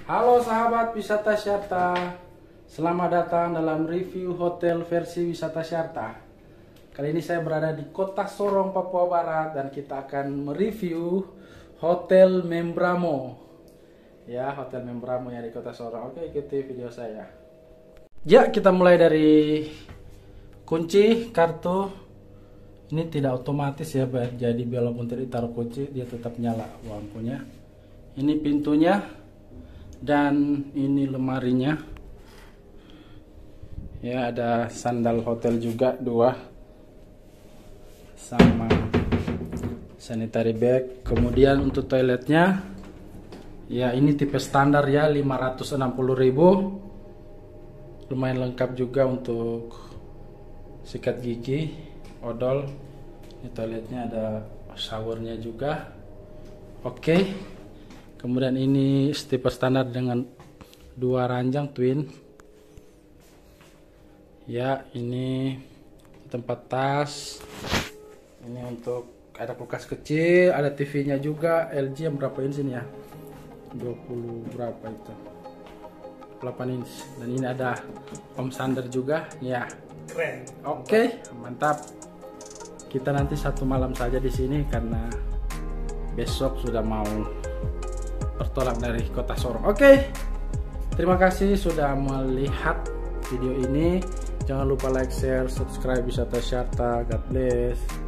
Halo sahabat wisata Syarta, selamat datang dalam review hotel versi wisata Syarta. Kali ini saya berada di kota Sorong, Papua Barat, dan kita akan mereview Hotel Membramo. Ya, Hotel Membramo yang di kota Sorong. Oke, ikuti video saya. Ya, kita mulai dari kunci kartu. Ini tidak otomatis ya, jadi walaupun tidak ditaruh kunci dia tetap nyala lampunya. Ini pintunya dan ini lemarinya. Ya, ada sandal hotel juga 2 sama sanitary bag. Kemudian untuk toiletnya ya ini tipe standar ya, 560.000. Lumayan lengkap juga untuk sikat gigi, odol. Ini toiletnya ada showernya juga. Oke. Kemudian ini tipe standar dengan 2 ranjang twin. Ya, ini tempat tas. Ini untuk ada kulkas kecil, ada TV-nya juga. LG yang berapa inch ini ya? 20 berapa itu? 8 inch. Dan ini ada home sander juga. Ya. Keren. Oke, mantap. Kita nanti 1 malam saja di sini karena besok sudah mau bertolak dari kota Sorong. Oke, terima kasih sudah melihat video ini. Jangan lupa like, share, subscribe Wisata Syarta. God bless.